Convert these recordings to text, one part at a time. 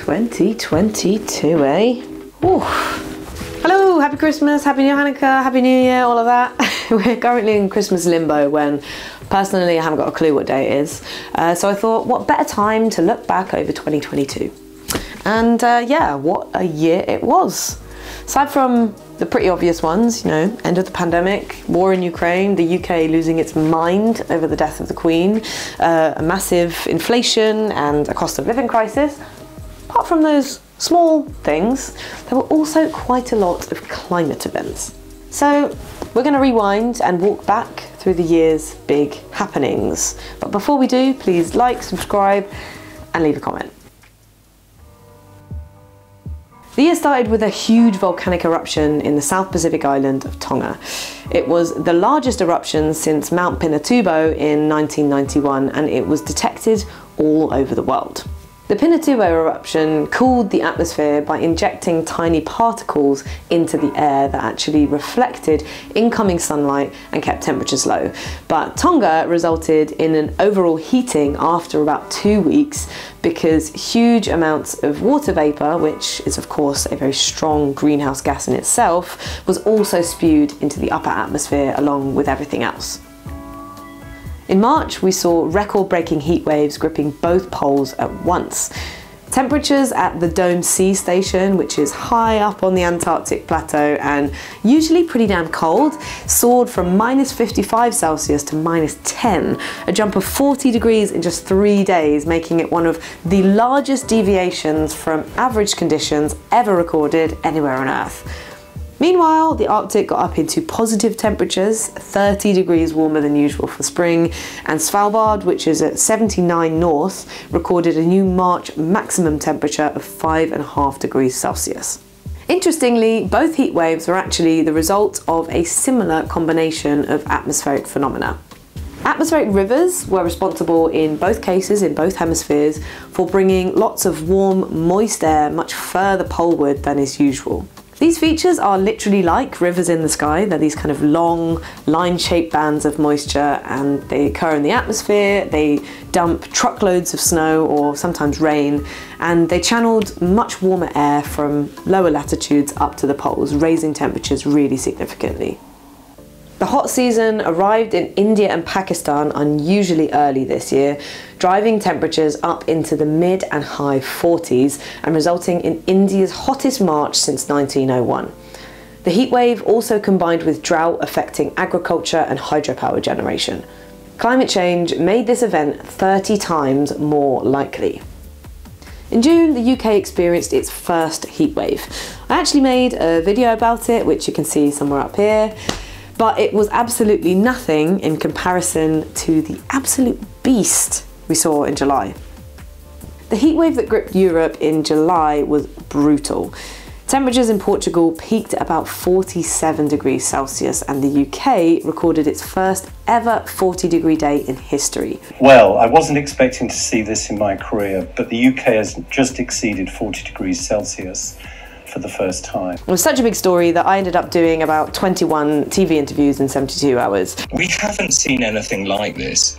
2022, eh? Ooh. Hello, happy Christmas, happy New Hanukkah, happy New Year, all of that. We're currently in Christmas limbo when personally I haven't got a clue what day it is. So I thought, what better time to look back over 2022? And yeah, what a year it was. Aside from the pretty obvious ones, you know, end of the pandemic, war in Ukraine, the UK losing its mind over the death of the Queen, a massive inflation and a cost of living crisis. Apart from those small things, there were also quite a lot of climate events. So we're going to rewind and walk back through the year's big happenings. But before we do, please like, subscribe and leave a comment. The year started with a huge volcanic eruption in the South Pacific island of Tonga. It was the largest eruption since Mount Pinatubo in 1991, and it was detected all over the world. The Pinatubo eruption cooled the atmosphere by injecting tiny particles into the air that actually reflected incoming sunlight and kept temperatures low. But Tonga resulted in an overall heating after about 2 weeks because huge amounts of water vapour, which is of course a very strong greenhouse gas in itself, was also spewed into the upper atmosphere along with everything else. In March, we saw record-breaking heat waves gripping both poles at once. Temperatures at the Dome Sea Station, which is high up on the Antarctic plateau and usually pretty damn cold, soared from -55 to -10, a jump of 40 degrees in just 3 days, making it one of the largest deviations from average conditions ever recorded anywhere on Earth. Meanwhile, the Arctic got up into positive temperatures, 30 degrees warmer than usual for spring, and Svalbard, which is at 79 north, recorded a new March maximum temperature of 5.5 degrees Celsius. Interestingly, both heat waves were actually the result of a similar combination of atmospheric phenomena. Atmospheric rivers were responsible in both cases, in both hemispheres, for bringing lots of warm, moist air much further poleward than is usual. These features are literally like rivers in the sky. They're these kind of long, line-shaped bands of moisture, and they occur in the atmosphere. They dump truckloads of snow or sometimes rain, and they channeled much warmer air from lower latitudes up to the poles, raising temperatures really significantly. The hot season arrived in India and Pakistan unusually early this year, driving temperatures up into the mid and high 40s and resulting in India's hottest March since 1901. The heatwave also combined with drought affecting agriculture and hydropower generation. Climate change made this event 30 times more likely. In June, the UK experienced its first heatwave. I actually made a video about it, which you can see somewhere up here. But it was absolutely nothing in comparison to the absolute beast we saw in July. The heatwave that gripped Europe in July was brutal. Temperatures in Portugal peaked at about 47 degrees Celsius, and the UK recorded its first ever 40-degree day in history. Well, I wasn't expecting to see this in my career, but the UK has just exceeded 40 degrees Celsius for the first time. It was such a big story that I ended up doing about 21 TV interviews in 72 hours. We haven't seen anything like this.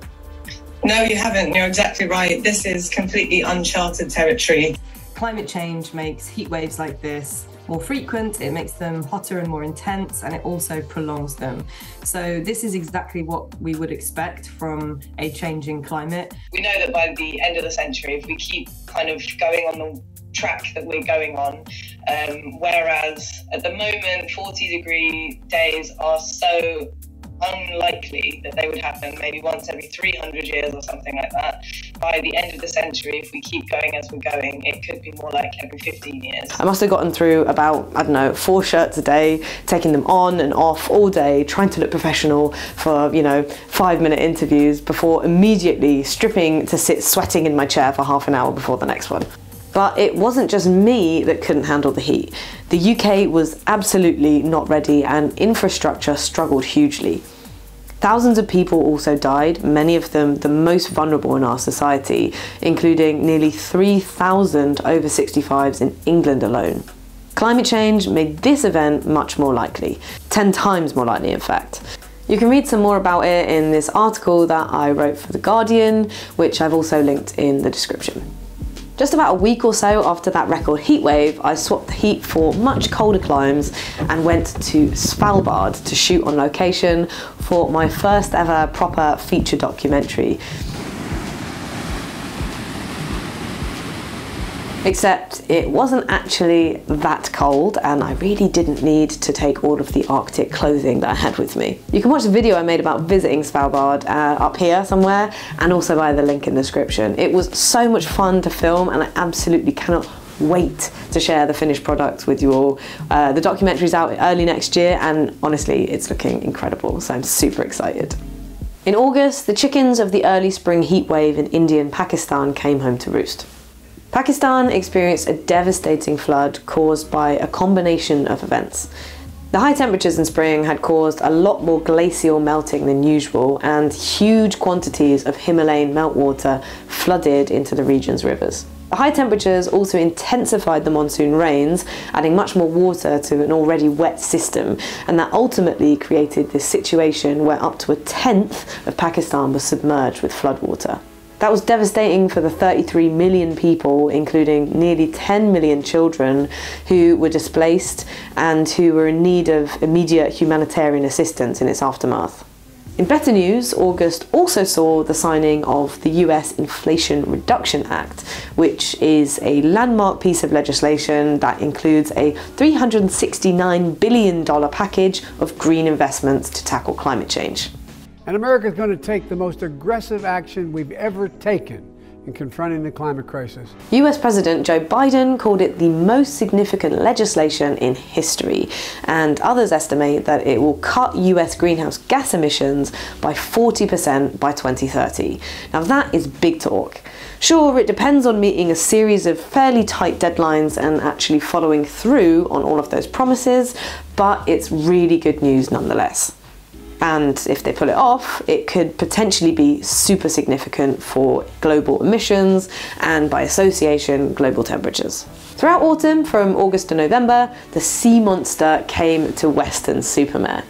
No, you haven't. You're exactly right. This is completely uncharted territory. Climate change makes heat waves like this more frequent, it makes them hotter and more intense, and it also prolongs them. So this is exactly what we would expect from a changing climate. We know that by the end of the century, if we keep kind of going on the track that we're going on, whereas at the moment 40-degree days are so unlikely that they would happen maybe once every 300 years or something like that. By the end of the century, if we keep going as we're going, it could be more like every 15 years. I must have gotten through about, I don't know, 4 shirts a day, taking them on and off all day, trying to look professional for, you know, 5-minute interviews before immediately stripping to sit sweating in my chair for half an hour before the next one. But it wasn't just me that couldn't handle the heat. The UK was absolutely not ready, and infrastructure struggled hugely. Thousands of people also died, many of them the most vulnerable in our society, including nearly 3,000 over 65s in England alone. Climate change made this event much more likely, 10 times more likely in fact. You can read some more about it in this article that I wrote for The Guardian, which I've also linked in the description. Just about a week or so after that record heatwave, I swapped the heat for much colder climes and went to Svalbard to shoot on location for my first ever proper feature documentary. Except it wasn't actually that cold, and I really didn't need to take all of the Arctic clothing that I had with me. You can watch the video I made about visiting Svalbard up here somewhere, and also via the link in the description. It was so much fun to film, and I absolutely cannot wait to share the finished product with you all. The documentary's out early next year, and honestly, it's looking incredible, so I'm super excited. In August, the chickens of the early spring heatwave in India and Pakistan came home to roost. Pakistan experienced a devastating flood caused by a combination of events. The high temperatures in spring had caused a lot more glacial melting than usual, and huge quantities of Himalayan meltwater flooded into the region's rivers. The high temperatures also intensified the monsoon rains, adding much more water to an already wet system, and that ultimately created this situation where up to a tenth of Pakistan was submerged with floodwater. That was devastating for the 33 million people, including nearly 10 million children, who were displaced and who were in need of immediate humanitarian assistance in its aftermath. In better news, August also saw the signing of the US Inflation Reduction Act, which is a landmark piece of legislation that includes a $369 billion package of green investments to tackle climate change. And America is going to take the most aggressive action we've ever taken in confronting the climate crisis. US President Joe Biden called it the most significant legislation in history, and others estimate that it will cut US greenhouse gas emissions by 40% by 2030. Now that is big talk. Sure, it depends on meeting a series of fairly tight deadlines and actually following through on all of those promises, but it's really good news nonetheless. And if they pull it off, it could potentially be super significant for global emissions and, by association, global temperatures. Throughout autumn, from August to November, the sea monster came to Weston-super-Mare.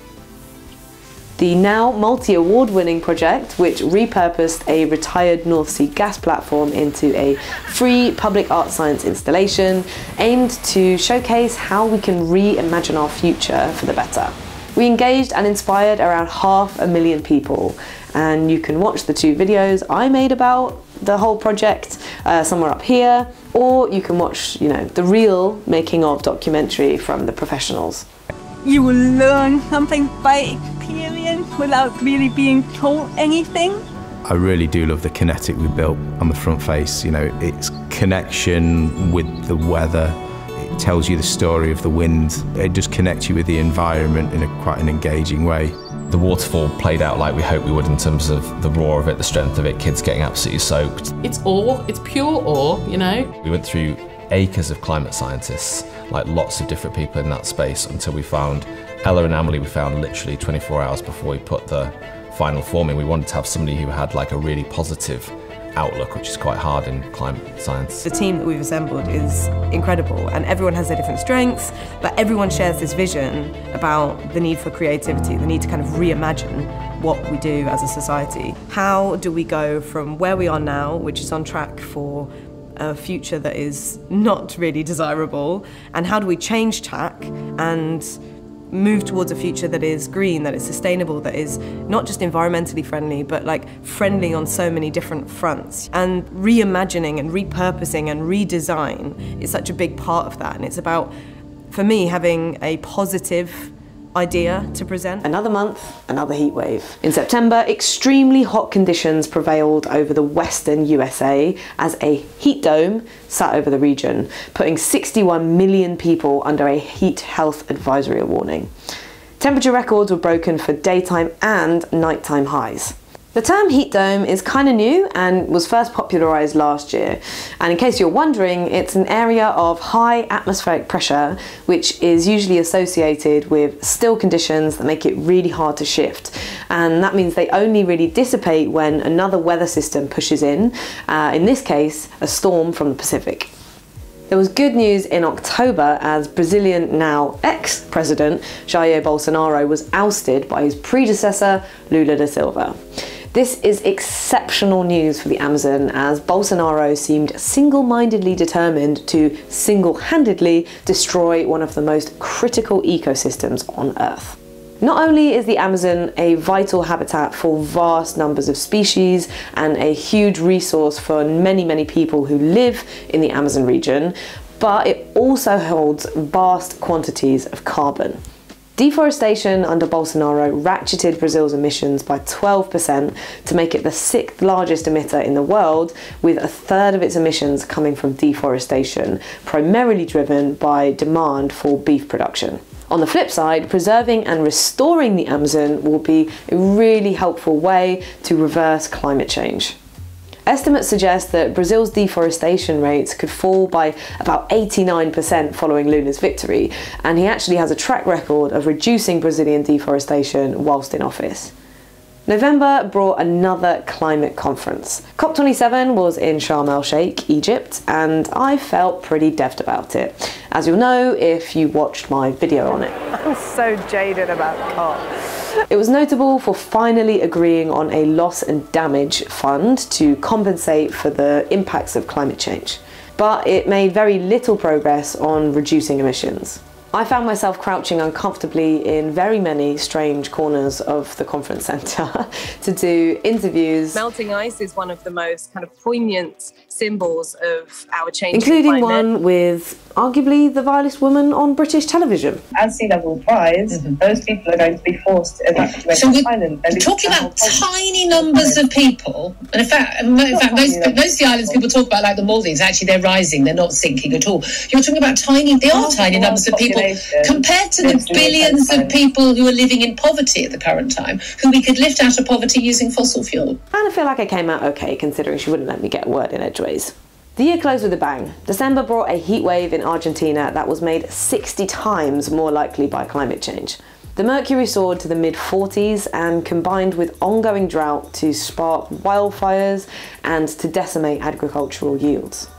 The now multi-award-winning project, which repurposed a retired North Sea gas platform into a free public art science installation, aimed to showcase how we can reimagine our future for the better. We engaged and inspired around 500,000 people, and you can watch the 2 videos I made about the whole project somewhere up here, or you can watch, the real making of documentary from the professionals. You will learn something by experience without really being told anything. I really do love the kinetic we built on the front face. Its connection with the weather. It tells you the story of the wind. It just connects you with the environment in quite an engaging way. The waterfall played out like we hoped we would in terms of the roar of it, the strength of it, kids getting absolutely soaked. It's awe, it's pure awe, We went through acres of climate scientists, like lots of different people in that space, until we found Ella and Emily. We found literally 24 hours before we put the final form in. We wanted to have somebody who had like a really positive outlook, which is quite hard in climate science. The team that we've assembled is incredible, and everyone has their different strengths, but everyone shares this vision about the need for creativity, the need to kind of reimagine what we do as a society. How do we go from where we are now, which is on track for a future that is not really desirable, and how do we change tack and move towards a future that is green, that is sustainable, that is not just environmentally friendly, but like friendly on so many different fronts. And reimagining and repurposing and redesign is such a big part of that. And it's about, for me, having a positive idea to present. Another month, another heat wave. In September, extremely hot conditions prevailed over the western USA as a heat dome sat over the region, putting 61 million people under a heat health advisory warning. Temperature records were broken for daytime and nighttime highs. The term heat dome is kind of new and was first popularised last year. And in case you're wondering, it's an area of high atmospheric pressure, which is usually associated with still conditions that make it really hard to shift. And that means they only really dissipate when another weather system pushes in this case, a storm from the Pacific. There was good news in October as Brazilian now ex-president Jair Bolsonaro was ousted by his predecessor Lula da Silva. This is exceptional news for the Amazon, as Bolsonaro seemed single-mindedly determined to single-handedly destroy one of the most critical ecosystems on Earth. Not only is the Amazon a vital habitat for vast numbers of species and a huge resource for many, many people who live in the Amazon region, but it also holds vast quantities of carbon. Deforestation under Bolsonaro ratcheted Brazil's emissions by 12% to make it the 6th largest emitter in the world, with a third of its emissions coming from deforestation, primarily driven by demand for beef production. On the flip side, preserving and restoring the Amazon will be a really helpful way to reverse climate change. Estimates suggest that Brazil's deforestation rates could fall by about 89% following Lula's victory, and he actually has a track record of reducing Brazilian deforestation whilst in office. November brought another climate conference. COP27 was in Sharm el-Sheikh, Egypt, and I felt pretty deft about it, as you'll know if you watched my video on it. I'm so jaded about COP. It was notable for finally agreeing on a loss and damage fund to compensate for the impacts of climate change. But it made very little progress on reducing emissions. I found myself crouching uncomfortably in very many strange corners of the conference centre to do interviews. Melting ice is one of the most kind of poignant symbols of our changing including climate. one with arguably the vilest woman on British television. As sea levels rise, those people are going to be forced to evacuate the island. We're talking about tiny numbers of people, and in fact most of the islands people talk about, like the Maldives, actually they're rising, they're not sinking at all. You're talking about tiny numbers of people compared to the billions of people who are living in poverty at the current time, who we could lift out of poverty using fossil fuel. And I feel like I came out okay, considering she wouldn't let me get a word in edgeways. The year closed with a bang. December brought a heat wave in Argentina that was made 60 times more likely by climate change. The mercury soared to the mid-40s and combined with ongoing drought to spark wildfires and to decimate agricultural yields.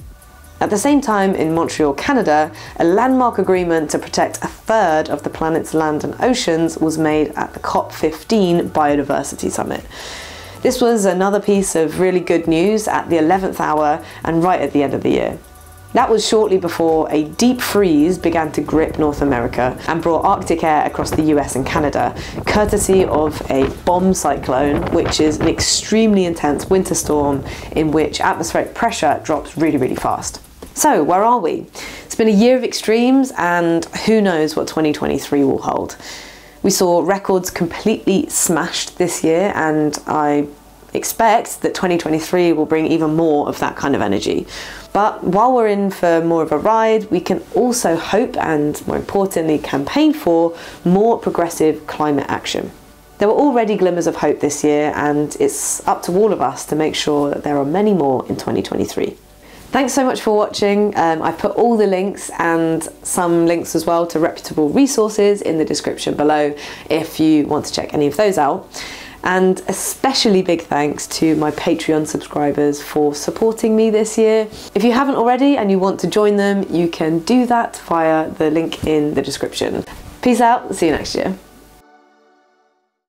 At the same time, in Montreal, Canada, a landmark agreement to protect a third of the planet's land and oceans was made at the COP15 Biodiversity Summit. This was another piece of really good news at the 11th hour and right at the end of the year. That was shortly before a deep freeze began to grip North America and brought Arctic air across the US and Canada, courtesy of a bomb cyclone, which is an extremely intense winter storm in which atmospheric pressure drops really, really fast. So, where are we? It's been a year of extremes, and who knows what 2023 will hold. We saw records completely smashed this year, and I expect that 2023 will bring even more of that kind of energy. But while we're in for more of a ride, we can also hope and, more importantly, campaign for more progressive climate action. There were already glimmers of hope this year, and it's up to all of us to make sure that there are many more in 2023. Thanks so much for watching. I put all the links and some links as well to reputable resources in the description below if you want to check any of those out. And especially big thanks to my Patreon subscribers for supporting me this year. If you haven't already and you want to join them, you can do that via the link in the description. Peace out, see you next year.